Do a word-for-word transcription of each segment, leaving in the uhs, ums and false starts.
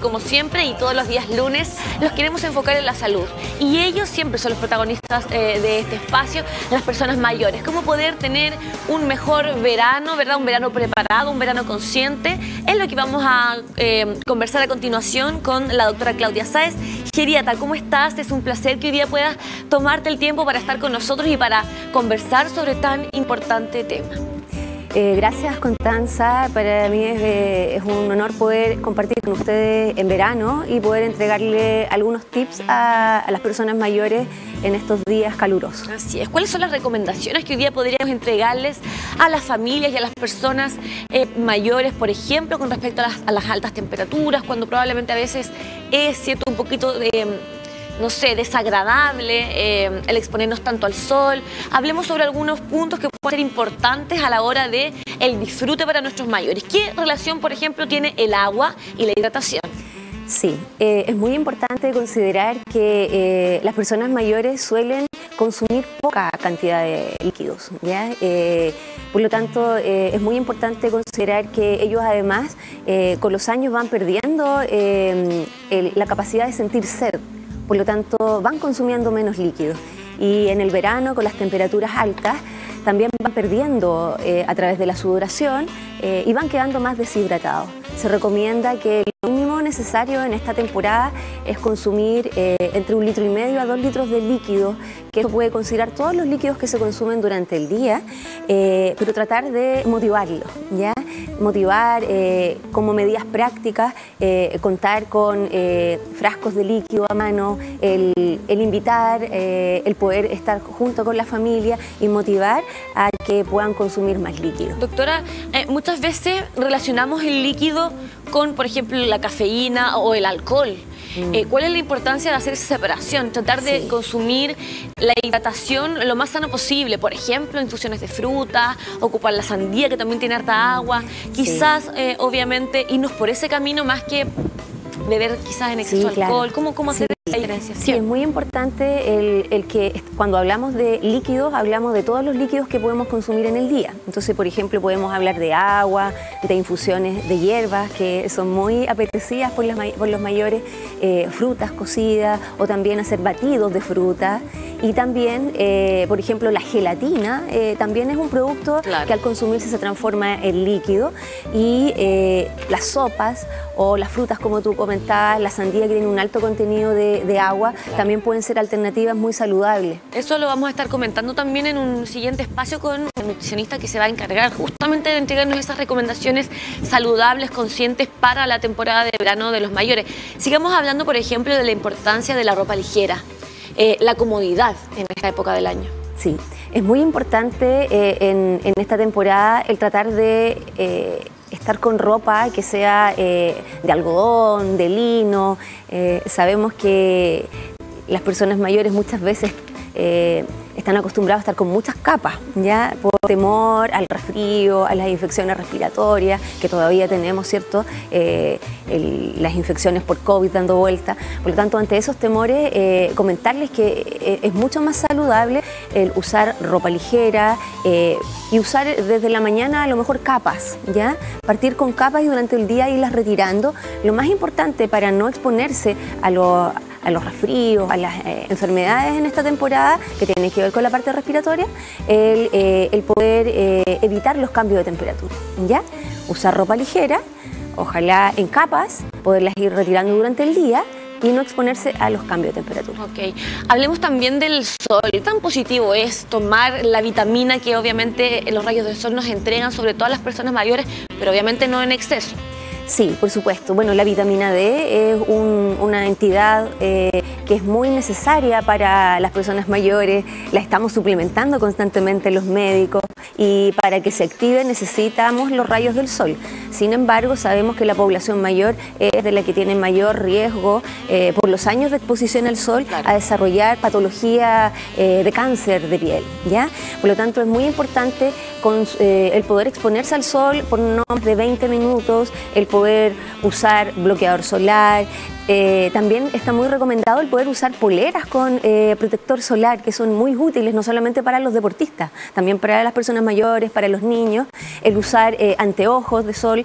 como siempre y todos los días lunes los queremos enfocar en la salud. Y ellos siempre son los protagonistas eh, de este espacio, las personas mayores. Cómo poder tener un mejor verano, ¿verdad? Un verano preparado, un verano consciente. Es lo que vamos a eh, conversar a continuación con la doctora Claudia Sáez. Geriatra, ¿cómo estás? Es un placer que hoy día puedas tomarte el tiempo para estar con nosotros y para conversar sobre tan importante tema. Eh, gracias, Constanza. Para mí es, eh, es un honor poder compartir con ustedes en verano y poder entregarle algunos tips a, a las personas mayores en estos días calurosos. Así es. ¿Cuáles son las recomendaciones que hoy día podríamos entregarles a las familias y a las personas eh, mayores, por ejemplo, con respecto a las, a las altas temperaturas, cuando probablemente a veces es cierto un poquito de... no sé, desagradable, eh, el exponernos tanto al sol? Hablemos sobre algunos puntos que pueden ser importantes a la hora de el disfrute para nuestros mayores. ¿Qué relación, por ejemplo, tiene el agua y la hidratación? Sí, eh, es muy importante considerar que eh, las personas mayores suelen consumir poca cantidad de líquidos, ¿ya? Eh, por lo tanto, eh, es muy importante considerar que ellos además eh, con los años van perdiendo eh, el, la capacidad de sentir sed. Por lo tanto, van consumiendo menos líquidos. Y en el verano, con las temperaturas altas, también van perdiendo eh, a través de la sudoración eh, y van quedando más deshidratados. Se recomienda que lo mínimo necesario en esta temporada es consumir eh, entre un litro y medio a dos litros de líquido, que eso puede considerar todos los líquidos que se consumen durante el día, eh, pero tratar de motivarlos, ¿ya? Motivar eh, como medidas prácticas, eh, contar con eh, frascos de líquido a mano, el, el invitar, eh, el poder estar junto con la familia y motivar a que puedan consumir más líquido. Doctora, eh, muchas veces relacionamos el líquido con, por ejemplo, la cafeína o el alcohol. Mm. Eh, ¿Cuál es la importancia de hacer esa separación? Tratar de sí. consumir la hidratación lo más sano posible. Por ejemplo, infusiones de fruta, ocupar la sandía, que también tiene harta agua. Quizás, sí. eh, obviamente, irnos por ese camino más que beber quizás en exceso sí, alcohol. Claro. ¿Cómo, cómo hacer sí. la diferenciación? Sí, es muy importante el, el que cuando hablamos de líquidos, hablamos de todos los líquidos que podemos consumir en el día. Entonces, por ejemplo, podemos hablar de agua, de infusiones de hierbas, que son muy apetecidas por, las, por los mayores, eh, frutas cocidas, o también hacer batidos de fruta. Y también, eh, por ejemplo, la gelatina eh, también es un producto claro. que al consumirse se transforma en líquido. Y eh, las sopas o las frutas, como tú comentabas, la sandía, que tiene un alto contenido de, de agua, claro. también pueden ser alternativas muy saludables. Eso lo vamos a estar comentando también en un siguiente espacio con un nutricionista que se va a encargar justamente de entregarnos esas recomendaciones saludables, conscientes para la temporada de verano de los mayores. Sigamos hablando, por ejemplo, de la importancia de la ropa ligera. Eh, la comodidad en esta época del año. Sí, es muy importante eh, en, en esta temporada el tratar de eh, estar con ropa que sea eh, de algodón, de lino. Eh, sabemos que las personas mayores muchas veces eh, están acostumbrados a estar con muchas capas, ¿ya? Por temor al resfrío, a las infecciones respiratorias, que todavía tenemos, ¿cierto? Eh, el, las infecciones por COVID dando vuelta. Por lo tanto, ante esos temores, eh, comentarles que eh, es mucho más saludable el usar ropa ligera eh, y usar desde la mañana a lo mejor capas, ¿ya? Partir con capas y durante el día irlas retirando. Lo más importante para no exponerse a los a los resfríos, a las eh, enfermedades en esta temporada que tienen que ver con la parte respiratoria, el, eh, el poder eh, evitar los cambios de temperatura, ¿ya? Usar ropa ligera, ojalá en capas, poderlas ir retirando durante el día y no exponerse a los cambios de temperatura. Ok, hablemos también del sol. ¿Qué tan positivo es tomar la vitamina que obviamente los rayos del sol nos entregan, sobre todo a las personas mayores, pero obviamente no en exceso? Sí, por supuesto. Bueno, la vitamina D es un, una entidad eh, que es muy necesaria para las personas mayores. La estamos suplementando constantemente los médicos y para que se active necesitamos los rayos del sol. Sin embargo, sabemos que la población mayor es de la que tiene mayor riesgo eh, por los años de exposición al sol claro. a desarrollar patología eh, de cáncer de piel, ¿ya? Por lo tanto, es muy importante con, eh, el poder exponerse al sol por no más de veinte minutos, el poder usar bloqueador solar. Eh, también está muy recomendado el poder usar poleras con eh, protector solar, que son muy útiles no solamente para los deportistas, también para las personas mayores, para los niños. El usar eh, anteojos de sol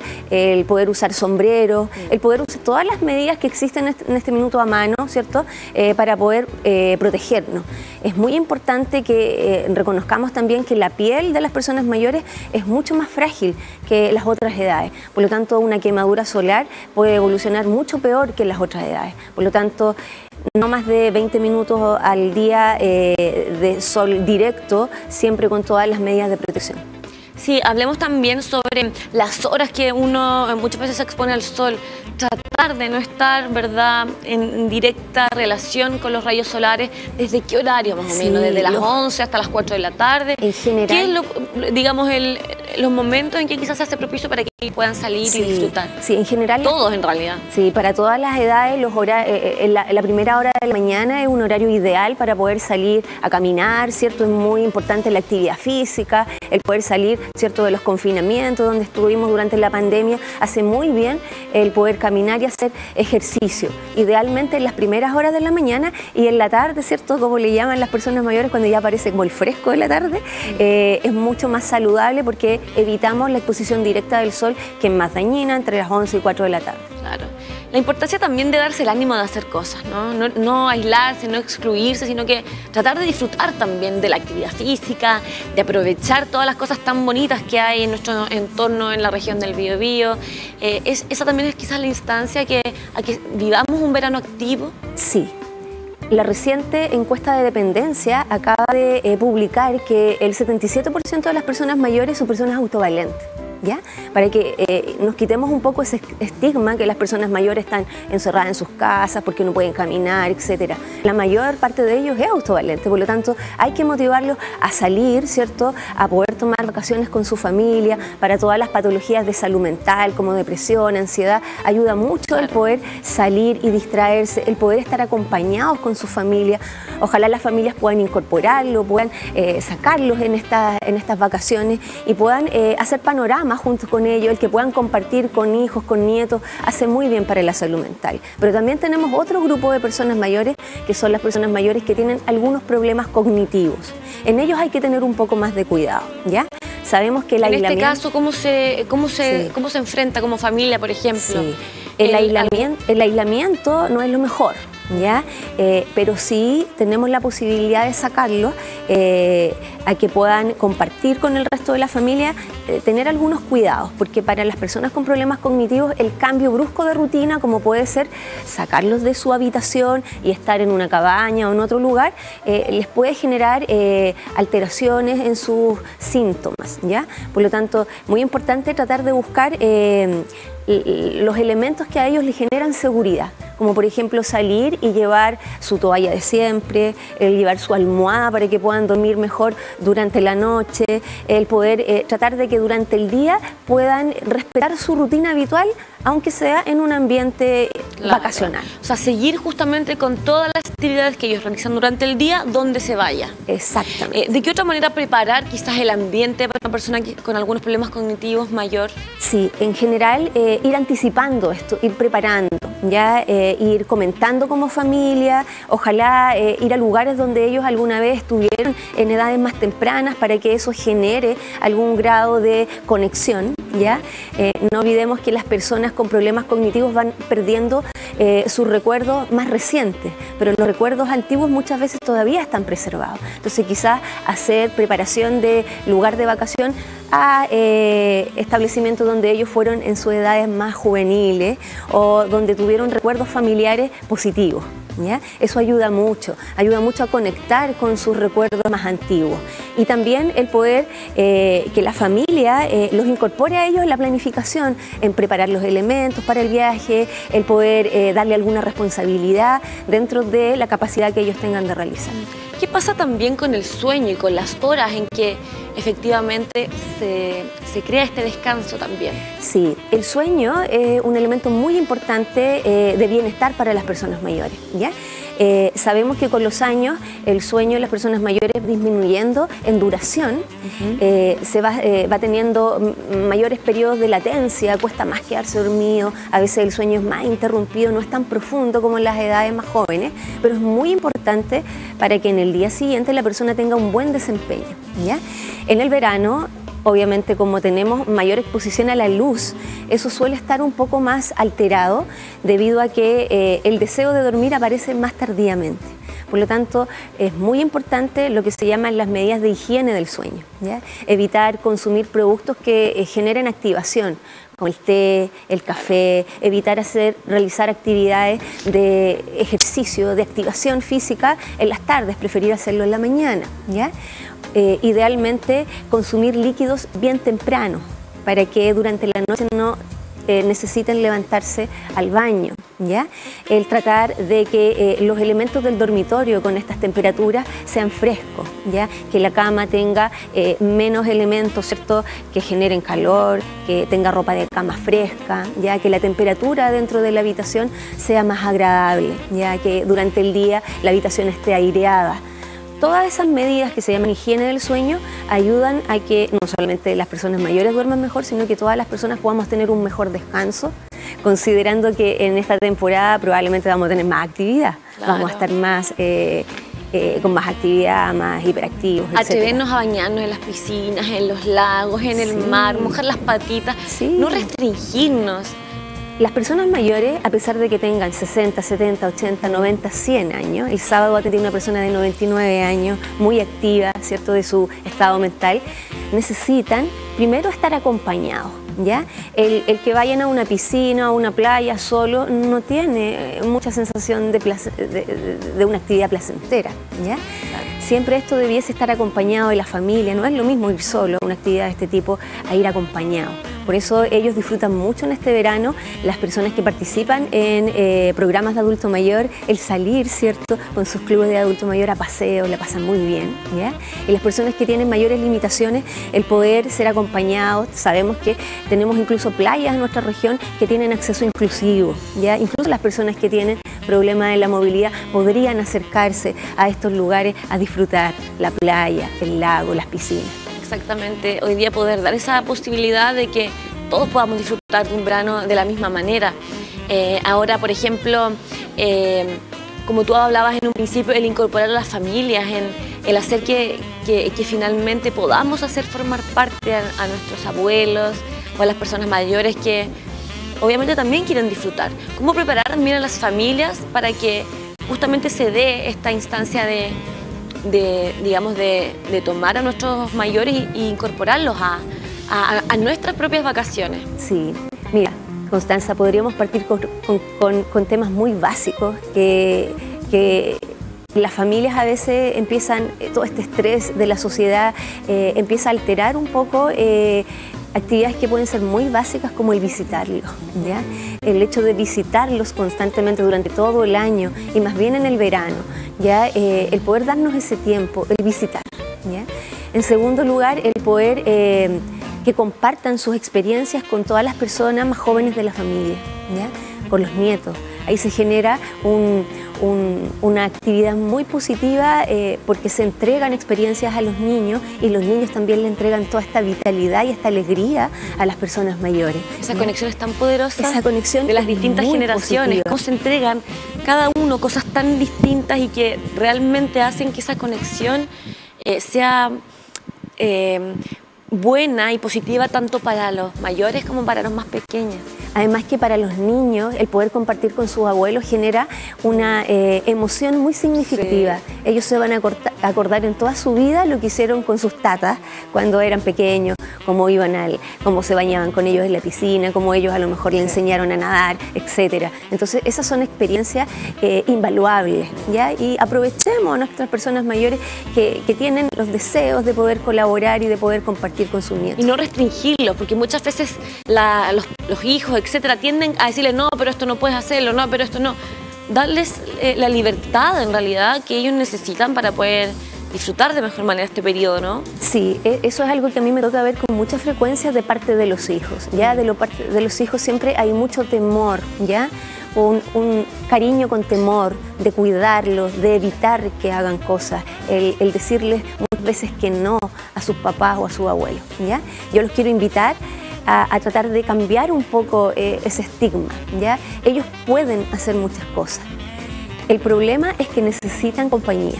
el poder usar sombrero, el poder usar todas las medidas que existen en este, en este minuto a mano, ¿cierto? Eh, para poder eh, protegernos. Es muy importante que eh, reconozcamos también que la piel de las personas mayores es mucho más frágil que las otras edades. Por lo tanto, una quemadura solar puede evolucionar mucho peor que las otras edades. Por lo tanto, no más de veinte minutos al día eh, de sol directo, siempre con todas las medidas de protección. Sí, hablemos también sobre las horas que uno muchas veces se expone al sol. Tratar de no estar, ¿verdad?, en directa relación con los rayos solares. ¿Desde qué horario más o Sí, menos? ¿Desde las los... once hasta las cuatro de la tarde? En general. ¿Qué es lo, digamos, el, los momentos en que quizás se hace propicio para que puedan salir sí, y disfrutar? Sí, en general. Todos, en realidad. Sí, para todas las edades, los hora, eh, la, la primera hora de la mañana es un horario ideal para poder salir a caminar, ¿cierto? Es muy importante la actividad física, el poder salir, ¿cierto?, de los confinamientos donde estuvimos durante la pandemia. Hace muy bien el poder caminar y hacer ejercicio. Idealmente en las primeras horas de la mañana y en la tarde, ¿cierto?, como le llaman las personas mayores cuando ya aparece como el fresco de la tarde, eh, es mucho más saludable porque evitamos la exposición directa del sol, que es más dañina, entre las once y cuatro de la tarde. Claro. La importancia también de darse el ánimo de hacer cosas, ¿no? No, no aislarse, no excluirse, sino que tratar de disfrutar también de la actividad física, de aprovechar todas las cosas tan bonitas que hay en nuestro entorno, en la región del Biobío. Eh, es, esa también es quizás la instancia que, a que vivamos un verano activo. Sí. La reciente encuesta de dependencia acaba de eh, publicar que el setenta y siete por ciento de las personas mayores son personas autovalentes. ¿Ya? Para que eh, nos quitemos un poco ese estigma que las personas mayores están encerradas en sus casas porque no pueden caminar, etcétera. La mayor parte de ellos es autovalente, por lo tanto hay que motivarlos a salir, ¿cierto?, a poder tomar vacaciones con su familia. Para todas las patologías de salud mental como depresión, ansiedad, ayuda mucho claro. el poder salir y distraerse, el poder estar acompañados con su familia. Ojalá las familias puedan incorporarlo, puedan eh, sacarlos en, esta, en estas vacaciones y puedan eh, hacer panoramas junto con ellos, el que puedan compartir con hijos, con nietos, hace muy bien para la salud mental. Pero también tenemos otro grupo de personas mayores, que son las personas mayores que tienen algunos problemas cognitivos. En ellos hay que tener un poco más de cuidado, ¿ya? Sabemos que el en aislamiento... En este caso, ¿cómo se, cómo, se, sí. ¿cómo se enfrenta como familia, por ejemplo? Sí. El, el, aislamiento, el aislamiento no es lo mejor, ¿ya? Eh, pero sí tenemos la posibilidad de sacarlos eh, a que puedan compartir con el resto de la familia, eh, tener algunos cuidados, porque para las personas con problemas cognitivos el cambio brusco de rutina, como puede ser sacarlos de su habitación y estar en una cabaña o en otro lugar, eh, les puede generar eh, alteraciones en sus síntomas, ¿ya? Por lo tanto, muy importante tratar de buscar eh, los elementos que a ellos les generan seguridad, como por ejemplo salir y llevar su toalla de siempre, el llevar su almohada para que puedan dormir mejor durante la noche, el poder eh, tratar de que durante el día puedan respetar su rutina habitual, aunque sea en un ambiente claro. vacacional. O sea, seguir justamente con todas las actividades que ellos realizan durante el día, donde se vaya. Exactamente. Eh, ¿De qué otra manera preparar quizás el ambiente para una persona con algunos problemas cognitivos mayor? Sí, en general eh, ir anticipando esto, ir preparando, ya eh, ir comentando como familia, ojalá eh, ir a lugares donde ellos alguna vez estuvieron en edades más tempranas para que eso genere algún grado de conexión, ¿ya? Eh, no olvidemos que las personas con problemas cognitivos van perdiendo eh, sus recuerdos más recientes, pero los recuerdos antiguos muchas veces todavía están preservados. Entonces quizás hacer preparación de lugar de vacación a eh, establecimientos donde ellos fueron en sus edades más juveniles o donde tuvieron recuerdos familiares positivos, ¿ya? Eso ayuda mucho, ayuda mucho a conectar con sus recuerdos más antiguos. Y también el poder eh, que la familia eh, los incorpore a ellos en la planificación, en preparar los elementos para el viaje, el poder eh, darle alguna responsabilidad dentro de la capacidad que ellos tengan de realizar. ¿Qué pasa también con el sueño y con las horas en que efectivamente se, se crea este descanso también? Sí, el sueño es un elemento muy importante eh, de bienestar para las personas mayores, ¿ya? Eh, sabemos que con los años el sueño de las personas mayores disminuyendo en duración, uh-huh. eh, se va, eh, va teniendo mayores periodos de latencia, cuesta más quedarse dormido, a veces el sueño es más interrumpido, no es tan profundo como en las edades más jóvenes, pero es muy importante para que en el día siguiente la persona tenga un buen desempeño, ¿ya? En el verano, obviamente, como tenemos mayor exposición a la luz, eso suele estar un poco más alterado debido a que eh, el deseo de dormir aparece más tardíamente. Por lo tanto, es muy importante lo que se llaman las medidas de higiene del sueño, ¿ya? Evitar consumir productos que eh, generen activación, como el té, el café, evitar hacer, realizar actividades de ejercicio, de activación física en las tardes, preferir hacerlo en la mañana, ¿ya? Eh, idealmente consumir líquidos bien temprano para que durante la noche no eh, necesiten levantarse al baño, ¿ya? El tratar de que eh, los elementos del dormitorio con estas temperaturas sean frescos, ¿ya? Que la cama tenga eh, menos elementos, ¿cierto?, que generen calor, que tenga ropa de cama fresca, ¿ya? Que la temperatura dentro de la habitación sea más agradable, ¿ya? Que durante el día la habitación esté aireada. Todas esas medidas que se llaman higiene del sueño ayudan a que no solamente las personas mayores duerman mejor, sino que todas las personas podamos tener un mejor descanso, considerando que en esta temporada probablemente vamos a tener más actividad, claro. Vamos a estar más, eh, eh, con más actividad, más hiperactivos, atrevernos a bañarnos en las piscinas, en los lagos, en el sí. mar, mojar las patitas, sí. no restringirnos. Las personas mayores, a pesar de que tengan sesenta, setenta, ochenta, noventa, cien años, el sábado atendí a una persona de noventa y nueve años, muy activa, ¿cierto?, de su estado mental, necesitan primero estar acompañados, ¿ya? El, el que vayan a una piscina, a una playa solo, no tiene mucha sensación de, place, de, de, de una actividad placentera, ¿ya? Siempre esto debiese estar acompañado de la familia, no es lo mismo ir solo a una actividad de este tipo a ir acompañado. Por eso ellos disfrutan mucho en este verano, las personas que participan en eh, programas de adulto mayor, el salir, ¿cierto?, con sus clubes de adulto mayor a paseo, la pasan muy bien, ¿ya? Y las personas que tienen mayores limitaciones, el poder ser acompañados, sabemos que tenemos incluso playas en nuestra región que tienen acceso inclusivo, ¿ya? Incluso las personas que tienen problemas en la movilidad podrían acercarse a estos lugares a disfrutar la playa, el lago, las piscinas. Exactamente, hoy día poder dar esa posibilidad de que todos podamos disfrutar de un verano de la misma manera. Eh, ahora, por ejemplo, eh, como tú hablabas en un principio, el incorporar a las familias, en, el hacer que, que, que finalmente podamos hacer formar parte a, a nuestros abuelos o a las personas mayores que obviamente también quieren disfrutar. ¿Cómo preparar también a las familias para que justamente se dé esta instancia de... de, digamos, de, de tomar a nuestros mayores e incorporarlos a, a, a nuestras propias vacaciones? Sí, mira, Constanza, podríamos partir con, con, con, con temas muy básicos que, que las familias a veces empiezan, todo este estrés de la sociedad eh, empieza a alterar un poco eh, actividades que pueden ser muy básicas como el visitarlos, ¿ya? El hecho de visitarlos constantemente durante todo el año y más bien en el verano, ¿ya? Eh, el poder darnos ese tiempo, el visitar, ¿ya? En segundo lugar, el poder eh, que compartan sus experiencias con todas las personas más jóvenes de la familia, ¿ya? Con los nietos. Ahí se genera un, un, una actividad muy positiva eh, porque se entregan experiencias a los niños y los niños también le entregan toda esta vitalidad y esta alegría a las personas mayores. Esa ¿ya? conexión es tan poderosa. Esa conexión de las distintas generaciones, positiva. Cómo se entregan cada uno cosas tan distintas y que realmente hacen que esa conexión eh, sea eh, buena y positiva tanto para los mayores como para los más pequeños. Además que para los niños el poder compartir con sus abuelos genera una eh, emoción muy significativa. Sí. Ellos se van a acordar en toda su vida lo que hicieron con sus tatas cuando eran pequeños, cómo iban al, cómo se bañaban con ellos en la piscina, cómo ellos a lo mejor le enseñaron a nadar, etcétera. Entonces esas son experiencias eh, invaluables, ¿ya? Y aprovechemos a nuestras personas mayores que, que tienen los deseos de poder colaborar y de poder compartir con sus nietos. Y no restringirlos, porque muchas veces la, los, los hijos, etcétera, tienden a decirle no, pero esto no puedes hacerlo, no, pero esto no. Darles eh, la libertad en realidad que ellos necesitan para poder disfrutar de mejor manera este periodo, ¿no? Sí, eso es algo que a mí me toca ver con mucha frecuencia de parte de los hijos, ¿ya? De, lo, de los hijos siempre hay mucho temor, ¿ya? Un, un cariño con temor, de cuidarlos, de evitar que hagan cosas, el, el decirles muchas veces que no a sus papás o a sus abuelos, ¿ya? Yo los quiero invitar a, a tratar de cambiar un poco eh, ese estigma, ¿ya? Ellos pueden hacer muchas cosas. El problema es que necesitan compañía.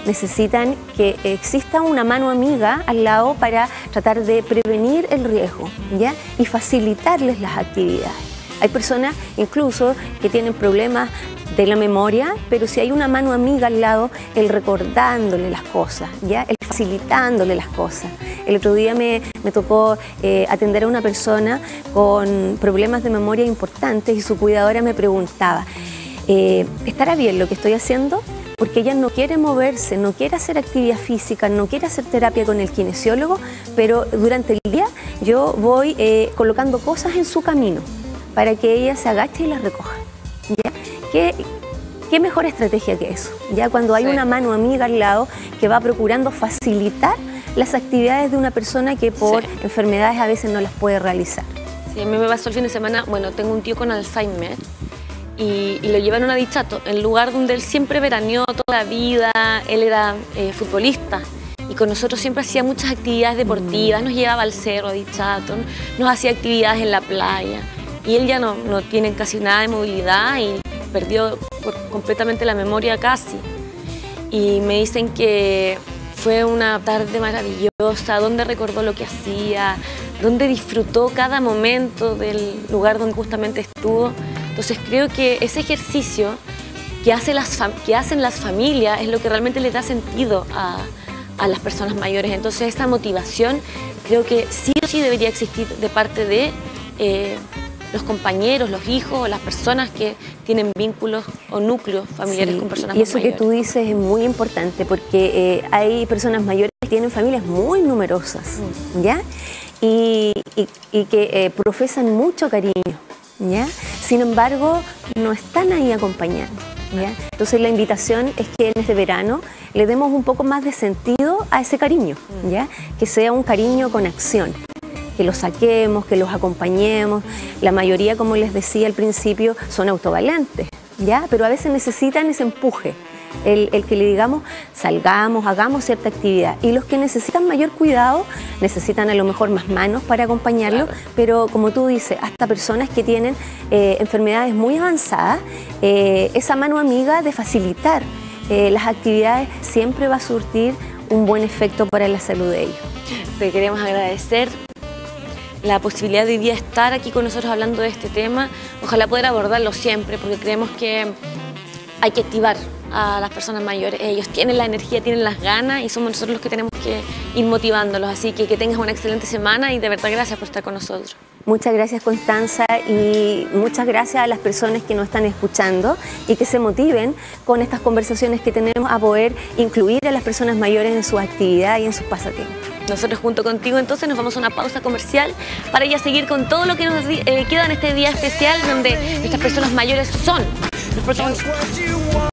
necesitan que exista una mano amiga al lado para tratar de prevenir el riesgo, ¿ya? Y facilitarles las actividades. Hay personas incluso que tienen problemas de la memoria, pero si hay una mano amiga al lado, el recordándole las cosas, ¿ya? El facilitándole las cosas. El otro día me, me tocó eh, atender a una persona con problemas de memoria importantes y su cuidadora me preguntaba, eh, ¿estará bien lo que estoy haciendo? Porque ella no quiere moverse, no quiere hacer actividad física, no quiere hacer terapia con el kinesiólogo, pero durante el día yo voy eh, colocando cosas en su camino para que ella se agache y las recoja, ¿ya? ¿Qué, qué mejor estrategia que eso? Ya cuando hay sí. una mano amiga al lado que va procurando facilitar las actividades de una persona que por sí. enfermedades a veces no las puede realizar. Sí, a mí me pasó el fin de semana, bueno, tengo un tío con Alzheimer y, y lo llevaron a Dichato, el lugar donde él siempre veraneó toda la vida, él era eh, futbolista. Y con nosotros siempre hacía muchas actividades deportivas, nos llevaba al cerro, a Dichato, nos hacía actividades en la playa. Y él ya no, no tiene casi nada de movilidad y perdió completamente la memoria casi. Y me dicen que fue una tarde maravillosa, donde recordó lo que hacía, donde disfrutó cada momento del lugar donde justamente estuvo. Entonces creo que ese ejercicio que, hace las que hacen las familias es lo que realmente le da sentido a, a las personas mayores. Entonces esa motivación creo que sí o sí debería existir de parte de eh, los compañeros, los hijos, las personas que tienen vínculos o núcleos familiares sí, con personas mayores. Y eso que tú dices es muy importante porque eh, hay personas mayores que tienen familias muy numerosas, mm. ¿ya? Y, y, y que eh, profesan mucho cariño, ¿ya? Sin embargo, no están ahí acompañando, ¿ya? Entonces la invitación es que en este verano le demos un poco más de sentido a ese cariño, ¿ya? Que sea un cariño con acción. Que los saquemos, que los acompañemos. La mayoría, como les decía al principio, son autovalentes, ¿ya? Pero a veces necesitan ese empuje, el, el que le digamos, salgamos, hagamos cierta actividad. Y los que necesitan mayor cuidado, necesitan a lo mejor más manos para acompañarlos, claro. Pero como tú dices, hasta personas que tienen eh, enfermedades muy avanzadas, eh, esa mano amiga de facilitar eh, las actividades siempre va a surtir un buen efecto para la salud de ellos. Te queremos agradecer la posibilidad de hoy día estar aquí con nosotros hablando de este tema, ojalá poder abordarlo siempre, porque creemos que hay que activar a las personas mayores. Ellos tienen la energía, tienen las ganas y somos nosotros los que tenemos que ir motivándolos. Así que que tengas una excelente semana y de verdad gracias por estar con nosotros. Muchas gracias, Constanza, y muchas gracias a las personas que nos están escuchando y que se motiven con estas conversaciones que tenemos a poder incluir a las personas mayores en sus actividades y en sus pasatiempos. Nosotros junto contigo entonces nos vamos a una pausa comercial para ya seguir con todo lo que nos eh, queda en este día especial donde nuestras personas mayores son los protagonistas.